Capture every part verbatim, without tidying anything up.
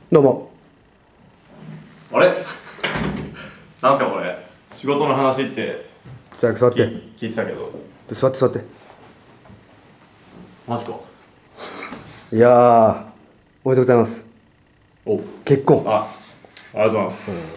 どうも。 あれなんすかこれ、仕事の話ってじゃあ座って。 聞いてたけど。 座って座って。 マジか。 いやー、おめでとうございます。 お、 結婚。 あ、ありがとうございます、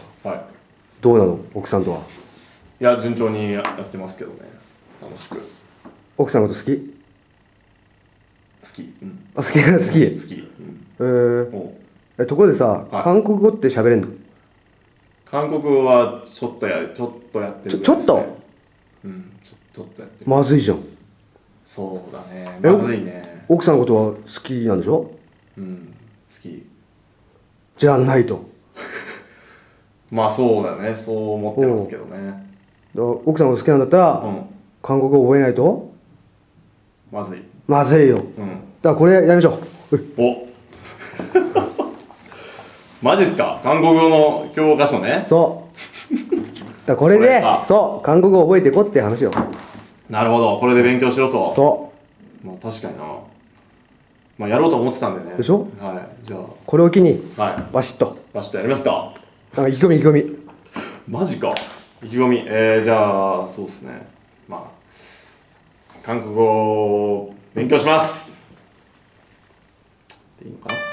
うん、はい。 どうなの奥さんとは。 いや、順調にやってますけどね、楽しく。 奥さんのこと好き？ 好き、うん、 あ、好き好き好き、 うん、 えー、えところでさ、はい、韓国語って喋れんの？ 韓国語はちょっとやちょっとやってるぐらいですね。ちょっと？うんちょ、ちょっとやってる。 まずいじゃん。 そうだね、まずいね。 奥さんのことは好きなんでしょ？ うん、好きじゃないとまあそうだね、そう思ってますけどね。 奥さんが好きなんだったら、うん、韓国語覚えないとまずいまずいよ、うん、だからこれやりましょう。 おマジっすか？韓国語の教科書ね。 そうだからこれでこれそう韓国語覚えていこうって話よ。 なるほど、これで勉強しろと。 そう、 まあ確かにな。まあやろうと思ってたんでね。 でしょ。 はい、じゃあこれを機に、 はい、 バシッとバシッとやりますか。 なんか意気込み意気込みマジか。意気込み、えー、じゃあそうっすね、まあ韓国語を勉強しますでいいのかな。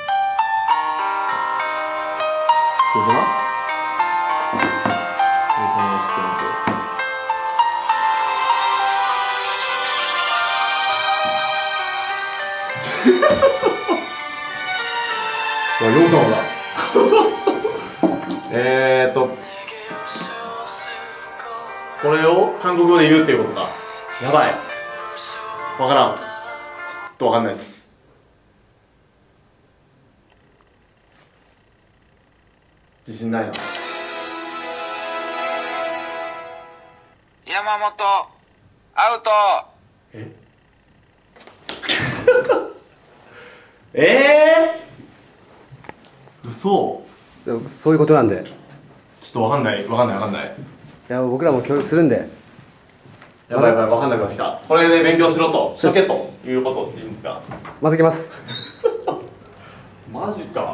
どうぞな。どうぞな、知ってますよ。あ、ヨウさんだえーっとこれを韓国語で言うっていうことか。やばい、わからん、ちょっとわかんないです。自信ないな。 山本アウト。 えええー、嘘。 そういうことなんでちょっとわかんないわかんないわかんない。 いや僕らも協力するんで。 やばいやばい、わかんなくなってきた。これで勉強しろとしとけということっていいんですか？ また来ますマジか。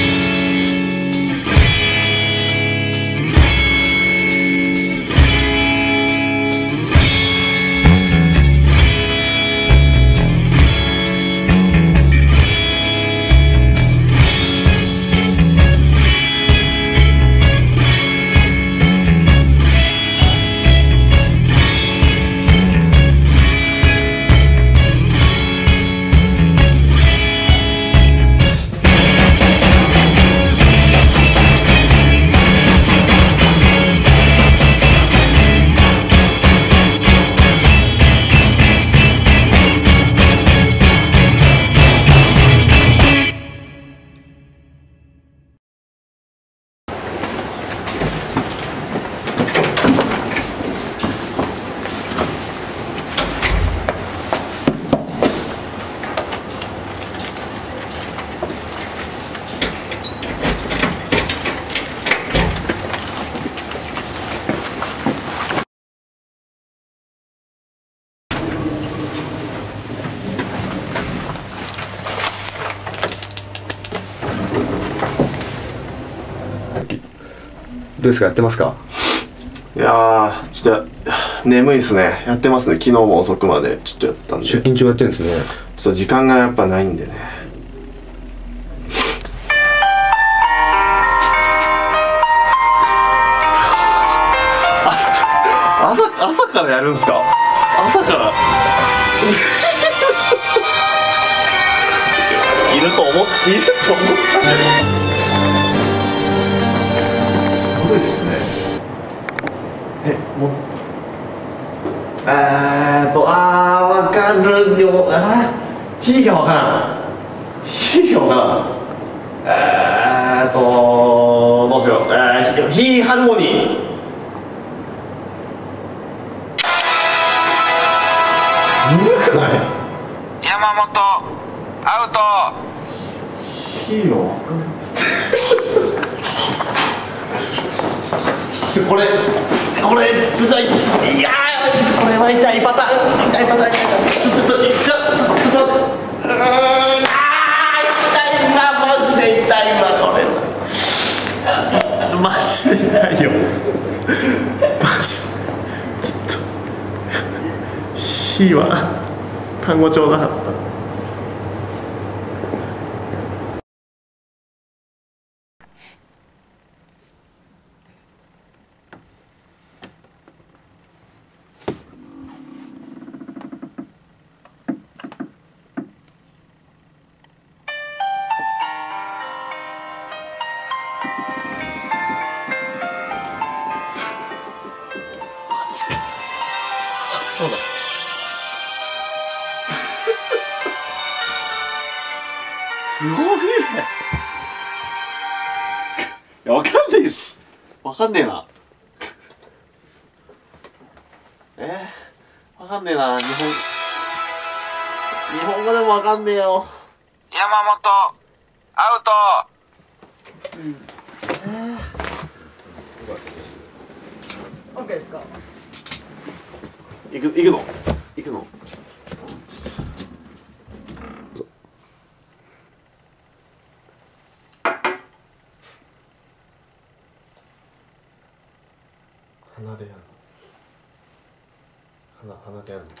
どうですか、やってますか？ いやー、ちょっと眠いですね。やってますね。昨日も遅くまでちょっとやったんで。 出勤中やってるんですね。 ちょっと時間がやっぱないんでね。あ、朝朝からやるんすか？朝からいると思っいると思ったんだよ。そうですね。え、もうえーと、あー、わかるよ。あー、日がわからん。日がわからん。えーと、どうしよう。えー、日、日ハルモニー。むずくない？ 山本アウト。 日がわかんない。これ、これ、つらい。いやー、これは痛いパターン。痛いパターン。ちょっと、ちょっと、ちょっと、ちょっと、ちょっと、うーん、あー、痛いな、マジで痛いわ、これは。 マジでないよ。マジでちょっと火は単語帳なかった。そうだ。すごいね。いや、わかんねえし。わかんねえな。えー、わかんねえな。日本。日本語でもわかんねえよ。 山本アウト。 オッケーですか。 行く、行くの行くの鼻でやるの鼻、鼻でやるの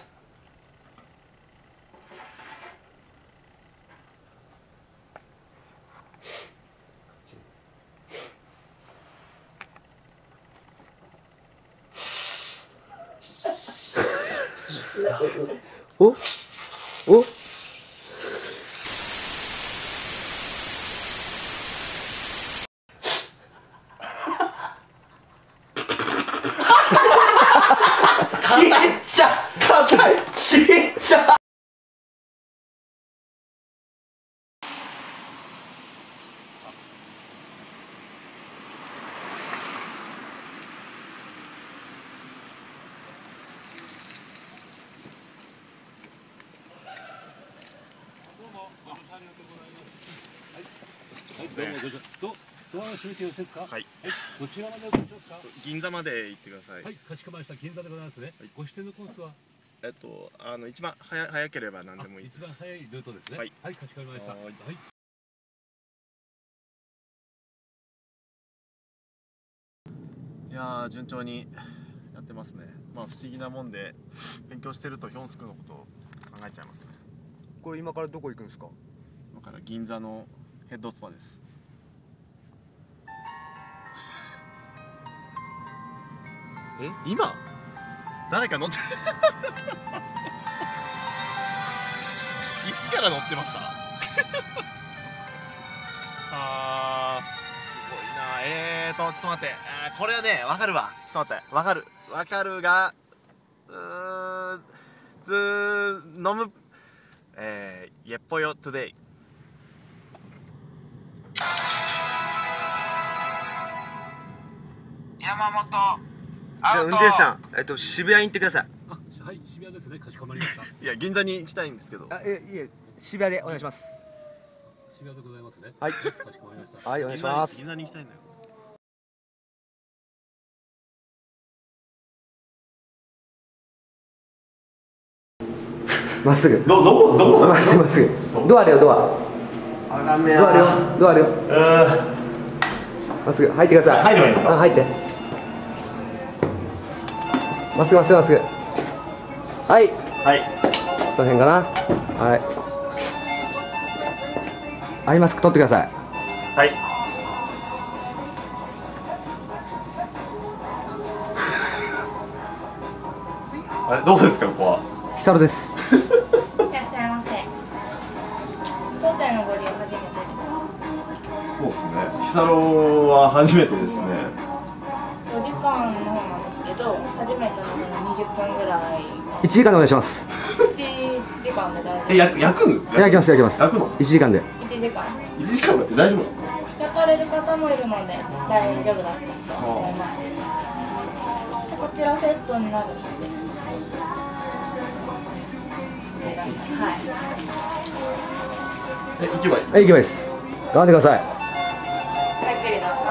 おおちっちゃ硬いちっちゃどうもご乗とドアの閉めてよろしいですか。 はい。 どちらまでお越しですか。 銀座まで行ってください。 はい、かしこまりました。銀座でございますね。ご指定のコースはえっと、あの、一番早早ければ何でもいいです。 一番早いルートですね。 はい、 はい、かしこまりました。 ははいい。 いやー、順調にやってますね。まあ不思議なもんで勉強してるとヒョンスクのことを考えちゃいますね。 これ今からどこ行くんですか？ 今から銀座のヘッドスパです。え、今誰か乗っていつから乗ってましたあー、すごいな。えーとちょっと待って、あーこれはね、わかるわ。ちょっと待って、わかるわかるが、うーん、ずー飲む、えー、イェッポヨトゥデイ。 山本じゃあアウト。 運転手さん、えっと渋谷に行ってください。 あ、はい、渋谷ですね。かしこまりました。 いや、銀座に行きたいんですけど。 あ、え、いえ、渋谷でお願いします。 渋谷でございますね。 はい。 かしこまりました。 はい、お願いします銀。座に行きたいんだよ。 まっすぐ。 ど、どこ、どこまっすぐまっすぐ。ドアあるよ、ドア。 あかんねえドアあるよ、ドアあるよ。 うまっすぐ、入ってください。 入ればいいんですか？ あ、入って。まっすぐまっすぐまっすぐ。はい。 ーはい。 その辺かな。はい。アイマスク取ってください。 はい。あれ、どうですか、ここは。 ヒサロです。 いらっしゃいませ。当店のご利用初めてですか？ そうですね。ヒサロは初めてですね。 お時間の方なんですけど、初めてのにじゅっぷんぐらい。 いちじかんでお願いします。 いちじかんで大丈夫。 え、焼く、焼くん？ 焼きます、焼きます。 焼くの？ いちじかんで。 いちじかん。 いちじかんだって大丈夫なんですか？ 焼かれる方もいるので大丈夫だったと思います。こちらセットになるので。はい。 え、行けばいい？ はい、行けばいいです。頑張ってください。 ゆっくりどうぞ。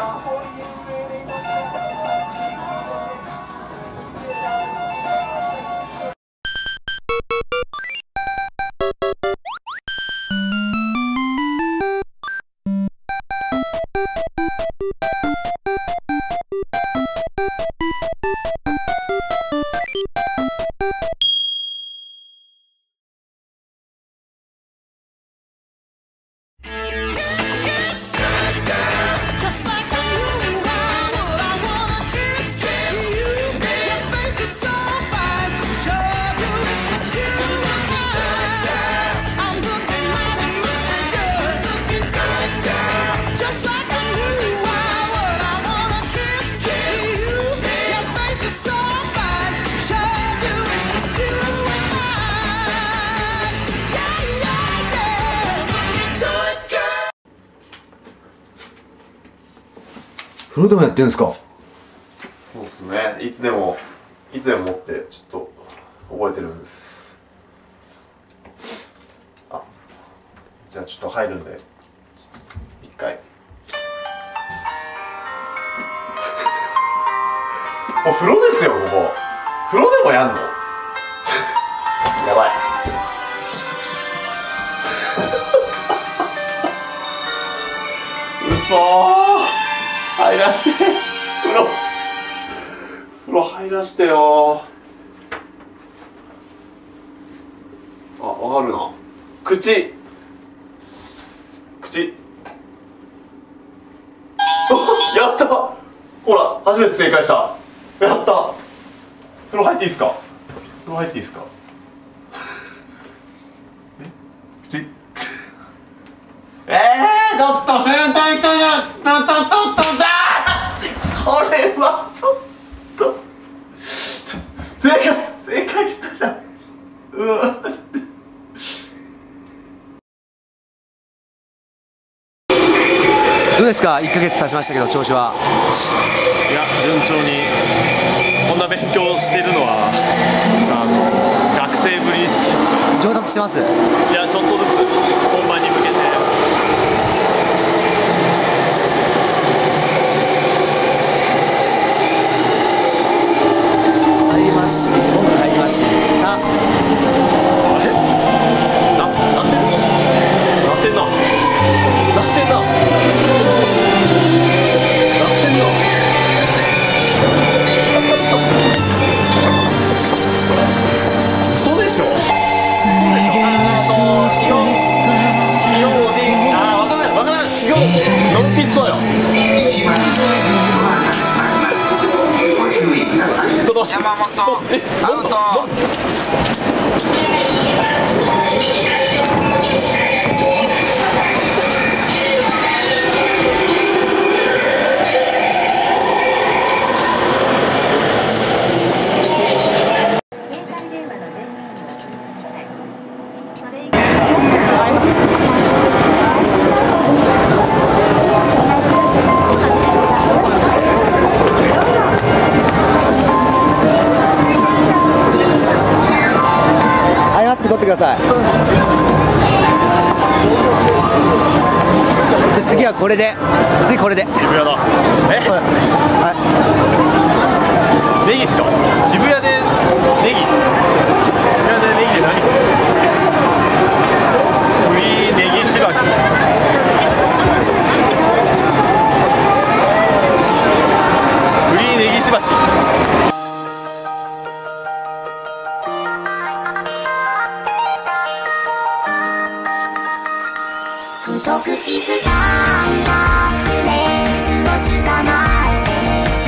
風呂でもやってるんですか？ そうですね。いつでもいつでも持ってちょっと覚えてるんです。あ、じゃあちょっと入るんで一回。もう風呂ですよ、ここ。風呂でもやんの？やばい。うそー、入らして風呂風呂入らしてよー。あ、わかるな。口口あ、やった。ほら、初めて正解した。やった。風呂入っていいですか？風呂入っていいですか？え、口えー、ちょっと正解とやったとととだこれはちょっと正解正解したじゃん。うわどうですか？いっかげつ経ちましたけど調子は。 いや、順調にこんな勉強してるのはあの学生ぶりです。 上達してます？ いや、ちょっとずつ本番に向けて。 入りまし入りましたあれな、なってるなってんななってんななってんな嘘でしょ？嘘でしょ？日本語でいい。あー、わからないわからない。日本ノンピストよ。ちょっと山本アウト。 アイマスク取ってください。じゃあ次はこれで、次これで。 渋谷だ。え、 はネギっすか？渋谷でネギ。渋谷でネギで何する？フリーネギしばき。フリーネギしばき。 太口つかんだフレーズを捕まえて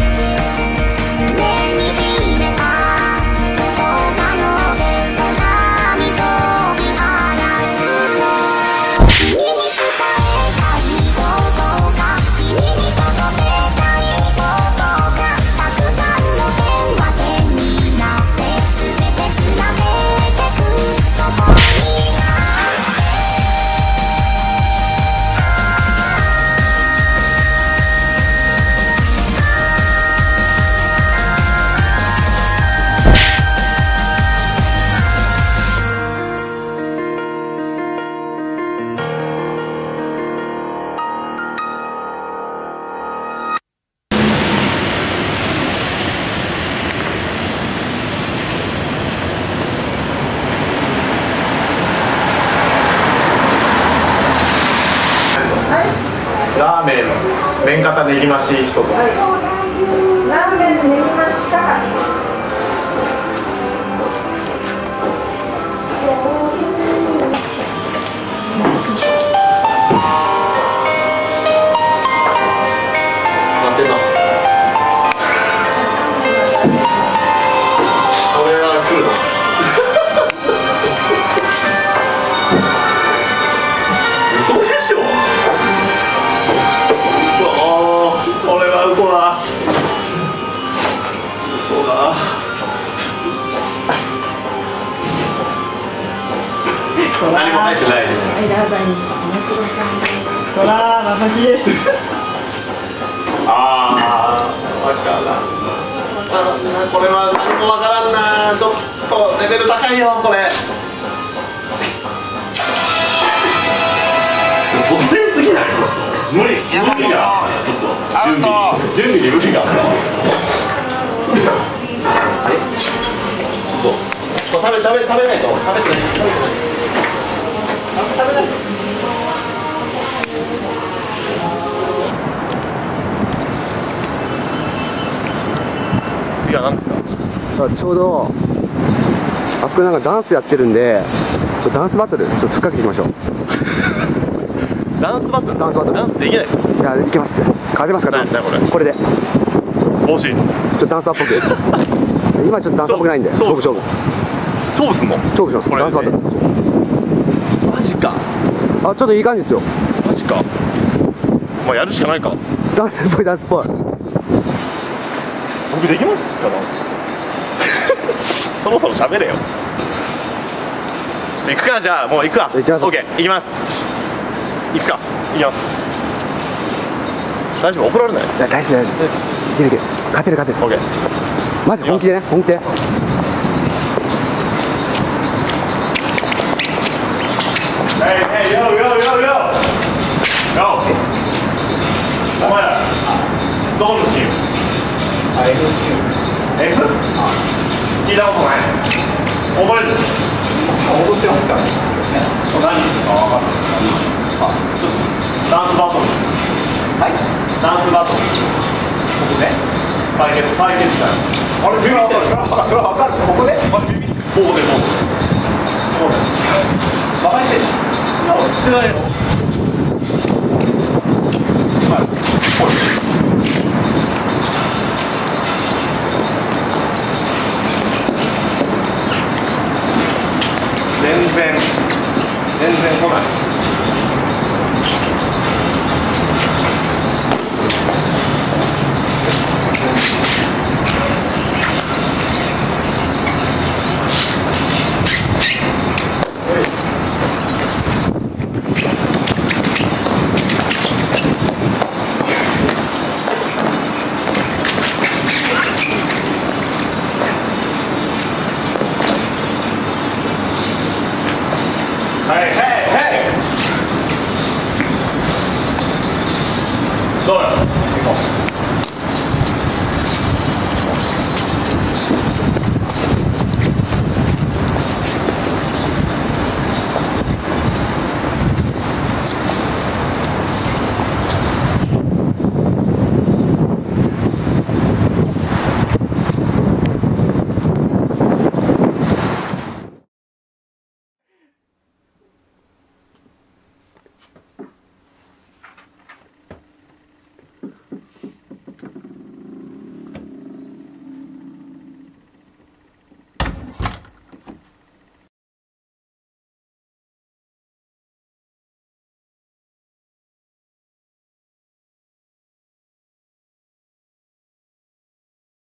胸に秘めた言葉の戦争がみとき放つ君に伝えたいことが君に届けたいことがたくさんの電話線になって全てつなげてくところにラーメン麺型ネギ増し一つ。 ラーメン練りました。 待ってんな。これは来るな。嘘でしょ？これは嘘だ。嘘だ。何も入ってないです。 はい、ラーメンお待ちください。ほら、まさきです。 ああ分からんな。これは何も分からんな。ちょっとレベル高いよこれ。突然すぎない？無理無理がちょっと準備準備に無理があった。えそうこれ食べ食べ食べないと食べてない食べてない食べない。次は何ですか？ あちょうどあそこなんかダンスやってるんで、ちょダンスバトルちょっとふっかけていきましょう。 ダンスバトルダンスバトルダンスできないですよ。 いやいけますって。勝てますかダンス。 何これこれでち帽子ょっとダンサーっぽく今ちょっとダンサーっぽくないんで勝負勝負勝負すんの？ 勝負します。 これダンスバトル。 マジかあちょっといい感じですよ。 マジか。まあやるしかないか。 ダンスっぽいダンスっぽい。 僕できますかダンスそろそろ喋れよ。ちょっと行くか。じゃあもう行くか。 行きます OK 行きます。行くか。行きます。大丈夫？怒られない？ いや大丈夫大丈夫。いけるいける。勝てる勝てる。 OK マジ本気でね本気で。 Hey, hey, yo, yo, yo, yo! Yo! お前ら、どこのチーム？あ、F チームです。F？聞いたことない。覚えてる？踊ってますからね。何か分かんないです。あ、ちょっと、ダンスバトル。はい？ダンスバトル。ここで？対決、対決したい。あれ、ビビってる。それは分かる。ここで？あれ、ビビってる。ここで、ここで。ここで。バカにしてる。してないよ。はい。ほい。全然全然来ない。